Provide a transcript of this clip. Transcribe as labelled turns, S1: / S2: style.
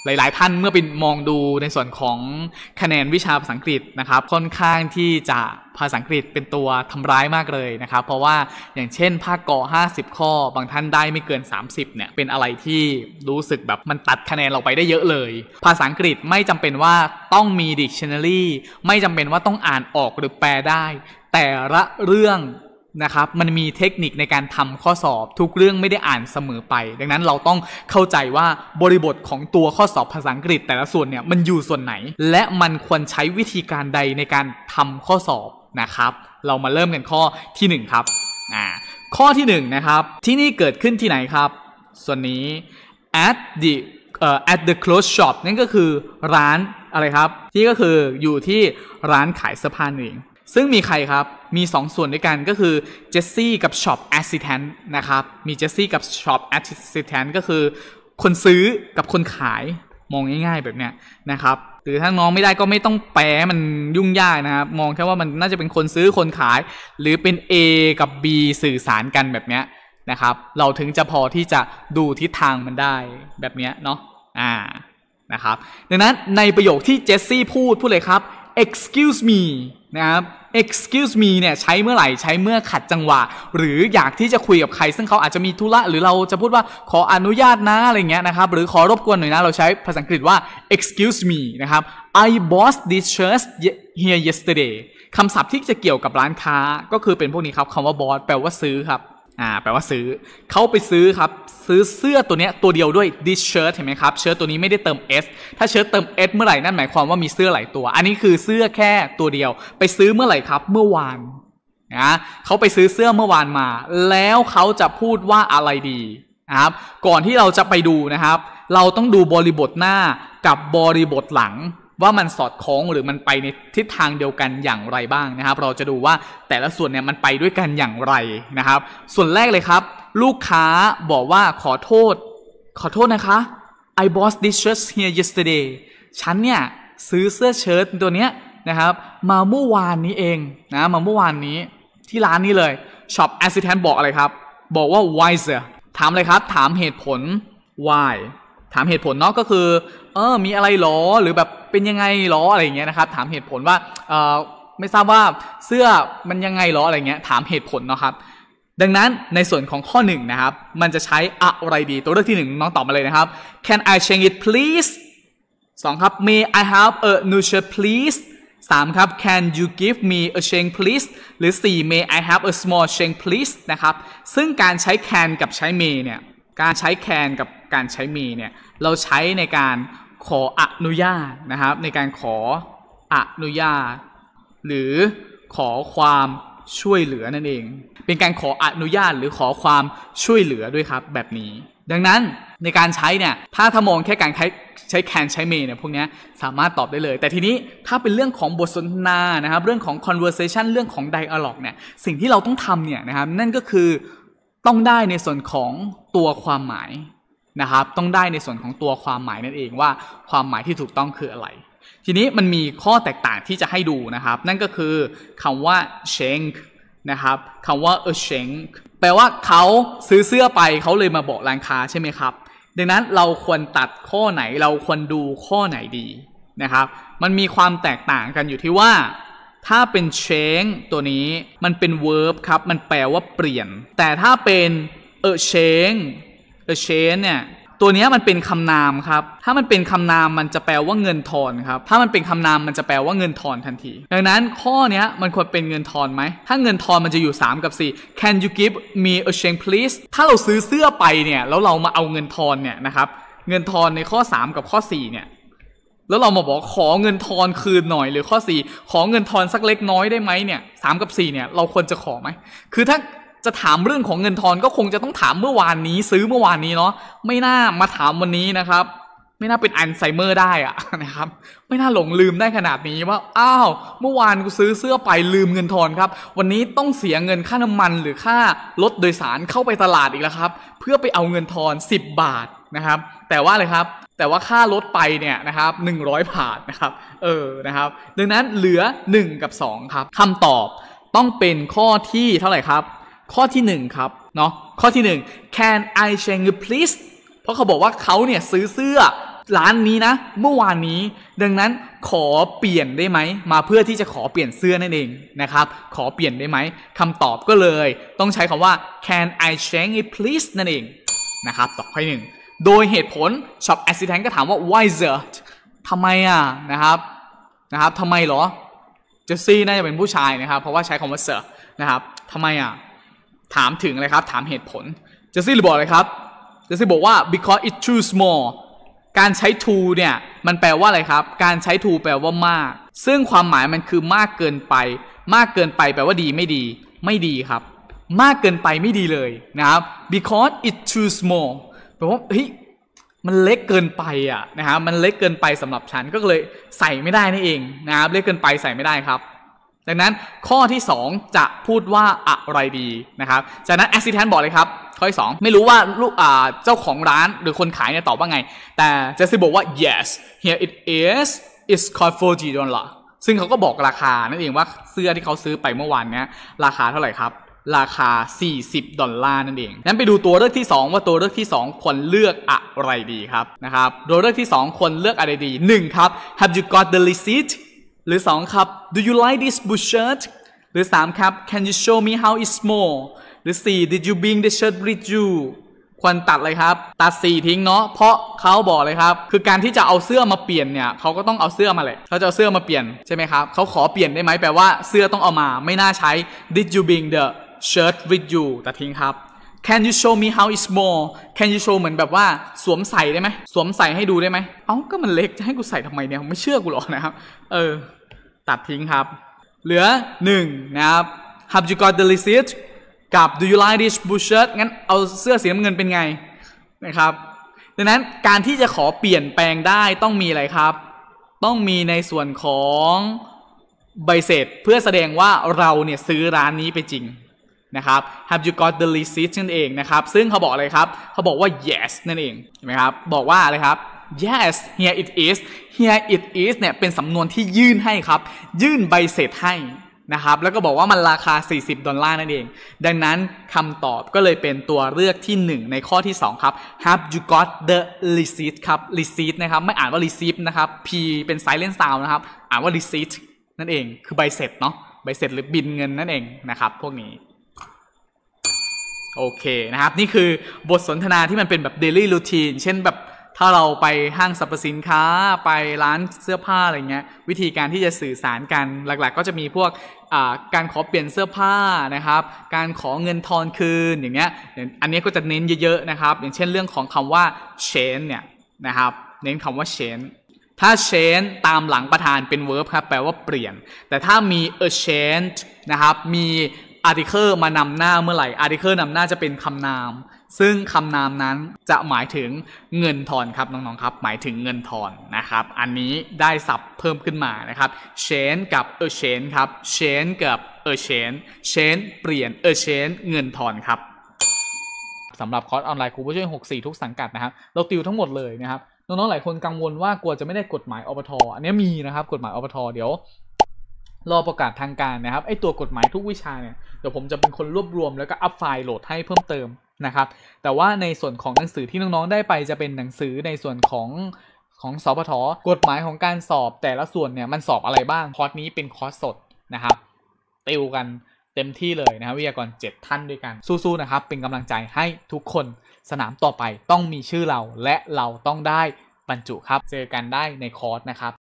S1: หลายๆท่านเมื่อไปมองดูในส่วนของคะแนนวิชาภาษาอังกฤษนะครับค่อนข้างที่จะภาษาอังกฤษเป็นตัวทำร้ายมากเลยนะครับเพราะว่าอย่างเช่นภาคก50ข้อบางท่านได้ไม่เกิน30เนี่ยเป็นอะไรที่รู้สึกแบบมันตัดคะแนนเราไปได้เยอะเลยภาษาอังกฤษไม่จำเป็นว่าต้องมี dictionary ไม่จำเป็นว่าต้องอ่านออกหรือแปลได้แต่ละเรื่องนะครับมันมีเทคนิคในการทำข้อสอบทุกเรื่องไม่ได้อ่านเสมอไปดังนั้นเราต้องเข้าใจว่าบริบทของตัวข้อสอบภาษาอังกฤษแต่ละส่วนเนี่ยมันอยู่ส่วนไหนและมันควรใช้วิธีการใดในการทำข้อสอบนะครับเรามาเริ่มกันข้อที่1ครับข้อที่1นะครับที่นี่เกิดขึ้นที่ไหนครับส่วนนี้ at the clothes shop นั่นก็คือร้านอะไรครับที่ก็คืออยู่ที่ร้านขายเสื้อผ้าเองซึ่งมีใครครับมี2ส่วนด้วยกันก็คือเจสซี่กับช็อปแอสซิแทนต์นะครับมีเจสซี่กับช็อปแอสซิแทนต์ก็คือคนซื้อกับคนขายมองง่ายๆแบบเนี้ยนะครับหรือถ้าน้องไม่ได้ก็ไม่ต้องแปลมันยุ่งยากนะครับมองแค่ว่ามันน่าจะเป็นคนซื้อคนขายหรือเป็น A กับ B สื่อสารกันแบบเนี้ยนะครับเราถึงจะพอที่จะดูทิศทางมันได้แบบเนี้ยเนาะนะครับดังนั้นในประโยคที่เจสซี่พูดเลยครับ excuse me นะครับ excuse me เนี่ยใช้เมื่อไหร่ใช้เมื่อขัดจังหวะหรืออยากที่จะคุยกับใครซึ่งเขาอาจจะมีธุระหรือเราจะพูดว่าขออนุญาตนะอะไรเงี้ยนะครับหรือขอรบกวนหน่อยนะเราใช้ภาษาอังกฤษว่า excuse me นะครับ I bought this shirt here yesterday คำศัพท์ที่จะเกี่ยวกับร้านค้าก็คือเป็นพวกนี้ครับคำว่า bought แปลว่าซื้อครับแปลว่าซื้อเขาไปซื้อครับซื้อเสื้อตัวเนี้ยตัวเดียวด้วย this shirt เห็นไหมครับเชิ้ตตัวนี้ไม่ได้เติม s ถ้าเชิ้ตเติม s เมื่อไหร่นั่นหมายความว่ามีเสื้อหลายตัวอันนี้คือเสื้อแค่ตัวเดียวไปซื้อเมื่อไหร่ครับเมื่อวานเขาไปซื้อเสื้อเมื่อวานมาแล้วเขาจะพูดว่าอะไรดีนะครับก่อนที่เราจะไปดูนะครับเราต้องดูบริบทหน้ากับบริบทหลังว่ามันสอดคล้องหรือมันไปในทิศทางเดียวกันอย่างไรบ้างนะครับเราจะดูว่าแต่ละส่วนเนี่ยมันไปด้วยกันอย่างไรนะครับส่วนแรกเลยครับลูกค้าบอกว่าขอโทษนะคะ I bought this shirt here yesterday ฉันเนี่ยซื้อเสื้อเชิ้ตตัวเนี้ยนะครับมาเมื่อวานนี้เองนะมาเมื่อวานนี้ที่ร้านนี้เลย Shop Assistant บอกอะไรครับบอกว่า why sir ถามเลยครับถามเหตุผล why ถามเหตุผลเนาะก็คือมีอะไรหรอหรือแบบเป็นยังไงหรออะไรอย่างเงี้ยนะครับถามเหตุผลว่าไม่ทราบว่าเสื้อมันยังไงหรออะไรเงี้ยถามเหตุผลเนาะครับดังนั้นในส่วนของข้อ1นะครับมันจะใช้อะไรดีตัวเลือกที่1น้องตอบมาเลยนะครับ Can I change it please 2ครับ May I have a new shirt please 3ครับ Can you give me a change please หรือ4 May I have a small change please นะครับซึ่งการใช้ can กับใช้ may เนี่ยการใช้ can กับการใช้ may เนี่ยเราใช้ในการขออนุญาตนะครับในการขออนุญาตหรือขอความช่วยเหลือนั่นเองเป็นการขออนุญาตหรือขอความช่วยเหลือด้วยครับแบบนี้ดังนั้นในการใช้เนี่ยถ้ามองแค่การใช้ can ใช้ may เนี่ยพวกนี้สามารถตอบได้เลยแต่ทีนี้ถ้าเป็นเรื่องของบทสนทนานะครับเรื่องของ conversation เรื่องของ dialogue เนี่ยสิ่งที่เราต้องทำเนี่ยนะครับนั่นก็คือต้องได้ในส่วนของตัวความหมายนะครับต้องได้ในส่วนของตัวความหมายนั่นเองว่าความหมายที่ถูกต้องคืออะไรทีนี้มันมีข้อแตกต่างที่จะให้ดูนะครับนั่นก็คือคำว่า schenk นะครับคำว่า a schenk แปลว่าเขาซื้อเสื้อไปเขาเลยมาบอกร้านค้าใช่ไหมครับดังนั้นเราควรตัดข้อไหนเราควรดูข้อไหนดีนะครับมันมีความแตกต่างกันอยู่ที่ว่าถ้าเป็น change ตัวนี้มันเป็น verb ครับมันแปลว่าเปลี่ยนแต่ถ้าเป็น a changeเนี่ยตัวนี้มันเป็นคำนามครับถ้ามันเป็นคำนามมันจะแปลว่าเงินทอนครับถ้ามันเป็นคำนามมันจะแปลว่าเงินทอนทันทีดังนั้นข้อนี้มันควรเป็นเงินทอนไหมถ้าเงินทอนมันจะอยู่3กับ4 Can you give me a change please ถ้าเราซื้อเสื้อไปเนี่ยแล้วเรามาเอาเงินทอนเนี่ยนะครับเงินทอนในข้อ3กับข้อ4เนี่ยแล้วเรามาบอกขอเงินทอนคืนหน่อยหรือข้อ4ขอเงินทอนสักเล็กน้อยได้ไหมเนี่ย3กับ4เนี่ยเราควรจะขอไหมคือถ้าจะถามเรื่องของเงินทอนก็คงจะต้องถามเมื่อวานนี้ซื้อเมื่อวานนี้เนาะไม่น่ามาถามวันนี้นะครับไม่น่าเป็นอัลไซเมอร์ได้อะนะครับไม่น่าหลงลืมได้ขนาดนี้ว่าอ้าวเมื่อวานกูซื้อเสื้อไปลืมเงินทอนครับวันนี้ต้องเสียเงินค่าน้ำมันหรือค่ารถโดยสารเข้าไปตลาดอีกแล้วครับเพื่อไปเอาเงินทอน10 บาทนะครับแต่ว่าอะไรครับแต่ว่าค่ารถไปเนี่ยนะครับ100 บาทนะครับนะครับดังนั้นเหลือ1กับ2ครับคำตอบต้องเป็นข้อที่เท่าไหร่ครับข้อที่1ครับเนาะข้อที่1 Can I change please เพราะเขาบอกว่าเขาเนี่ยซื้อเสื้อร้านนี้นะเมื่อวานนี้ดังนั้นขอเปลี่ยนได้ไหมมาเพื่อที่จะขอเปลี่ยนเสื้อนั่นเองนะครับขอเปลี่ยนได้ไหมคำตอบก็เลยต้องใช้คำว่า can I change it please นั่นเองนะครับต่อข้อหนึ่งโดยเหตุผล shop assistant ก็ถามว่า why that ทำไมนะครับทำไมเหรอเจสซี่น่าจะเป็นผู้ชายนะครับเพราะว่าใช้คำว่า sir นะครับทำไมถามถึงอะไรครับถามเหตุผลเจสซี่บอกเลยครับเจสซี่บอกว่า because it's too small การใช้ too เนี่ยมันแปลว่าอะไรครับการใช้ too แปลว่ามากซึ่งความหมายมันคือมากเกินไปมากเกินไปแปลว่าดีไม่ดีไม่ดีครับมากเกินไปไม่ดีเลยนะครับ because it's too small แปลว่าเฮ้ยมันเล็กเกินไปนะครับมันเล็กเกินไปสำหรับฉันก็เลยใส่ไม่ได้นั่นเองนะครับเล็กเกินไปใส่ไม่ได้ครับดังนั้นข้อที่2จะพูดว่าอะไรดีนะครับจากนั้น assistant บอกเลยครับข้อที่2ไม่รู้ว่าลูกเจ้าของร้านหรือคนขายเนี่ยตอบว่าไงแต่เจสซี่บอกว่า yes here it is it's cost $40 ซึ่งเขาก็บอกราคานั่นเองว่าเสื้อที่เขาซื้อไปเมื่อวานเนี้ยราคาเท่าไหร่ครับราคา$40นั่นเองงั้นไปดูตัวเลือกที่2ว่าตัวเลือกที่2ควรเลือกอะไรดีครับนะครับตัวเลือกที่2ควรเลือกอะไรดี1ครับ have you got the receipt หรือ2ครับ do you like this blue shirt หรือ3ครับ can you show me how it's small หรือ4 did you bring the shirt with you ควรตัดเลยครับตัด4ทิ้งเนาะเพราะเขาบอกเลยครับคือการที่จะเอาเสื้อมาเปลี่ยนเนี่ยเขาก็ต้องเอาเสื้อมาแหละเขาจะเอาเสื้อมาเปลี่ยนใช่ไหมครับเขาขอเปลี่ยนได้ไหมแปลว่าเสื้อต้องเอามาไม่น่าใช้ did you bring the shirt with you ตัดทิ้งครับ can you show me how it's small can you show เหมือนแบบว่าสวมใส่ได้ไหมสวมใส่ให้ดูได้ไหมก็มันเล็กจะให้กูใส่ทำไมเนี่ยไม่เชื่อกูหรอกนะครับตัดทิ้งครับเหลือ1นะครับ have you got the receipt กับ do you like this blue shirt งั้นเอาเสื้อสีน้ำเงินเป็นไงนะครับดังนั้นการที่จะขอเปลี่ยนแปลงได้ต้องมีอะไรครับต้องมีในส่วนของใบเสร็จเพื่อแสดงว่าเราเนี่ยซื้อร้านนี้ไปจริงนะครับ have you got the receipt นั่นเองนะครับซึ่งเขาบอกอะไรครับเขาบอกว่า yes นั่นเองเห็นไหมครับบอกว่าอะไรครับ yes here it is here it is เนี่ยเป็นสำนวนที่ยื่นให้ครับยื่นใบเสร็จให้นะครับแล้วก็บอกว่ามันราคา$40นั่นเองดังนั้นคำตอบก็เลยเป็นตัวเลือกที่1ในข้อที่2ครับ have you got the receipt ครับ receipt นะครับไม่อ่านว่า receipt นะครับ p เป็น silent sound นะครับอ่านว่า receipt นั่นเองคือใบเสร็จเนาะใบเสร็จหรือบิลเงินนั่นเองนะครับพวกนี้โอเคนะครับนี่คือบทสนทนาที่มันเป็นแบบ daily routine เช่นแบบถ้าเราไปห้างสรรพสินค้าไปร้านเสื้อผ้าอะไรเงี้ยวิธีการที่จะสื่อสารกันหลักๆก็จะมีพวกการขอเปลี่ยนเสื้อผ้านะครับการขอเงินทอนคืนอย่างเงี้ยอันนี้ก็จะเน้นเยอะๆนะครับอย่างเช่นเรื่องของคำว่า change เนี่ยนะครับเน้นคำว่า change ถ้า change ตามหลังประธานเป็น verb ครับแปลว่าเปลี่ยนแต่ถ้ามี a change นะครับมีarticle มานำหน้าเมื่อไหร่ article นำหน้าจะเป็นคำนามซึ่งคำนามนั้นจะหมายถึงเงินทอนครับน้องๆครับหมายถึงเงินทอนนะครับอันนี้ได้ศัพท์เพิ่มขึ้นมานะครับ change กับ change ครับ change กับ change change เปลี่ยน change เงินทอนครับสำหรับคอร์สออนไลน์ครูผู้ช่วย64ทุกสังกัดนะครับเราติวทั้งหมดเลยนะครับน้องๆหลายคนกังวลว่ากลัวจะไม่ได้กฎหมายอบท.อันนี้มีนะครับกฎหมายอบท.เดี๋ยวรอประกาศทางการนะครับไอตัวกฎหมายทุกวิชาเนี่ยเดี๋ยวผมจะเป็นคนรวบรวมแล้วก็อัพไฟล์โหลดให้เพิ่มเติมนะครับแต่ว่าในส่วนของหนังสือที่น้องๆได้ไปจะเป็นหนังสือในส่วนของสปท.กฎหมายของการสอบแต่ละส่วนเนี่ยมันสอบอะไรบ้างคอร์สนี้เป็นคอร์สสดนะครับติวกันเต็มที่เลยนะครับวิทยากร7ท่านด้วยกันสู้ๆนะครับเป็นกำลังใจให้ทุกคนสนามต่อไปต้องมีชื่อเราและเราต้องได้บรรจุครับเจอกันได้ในคอร์สนะครับ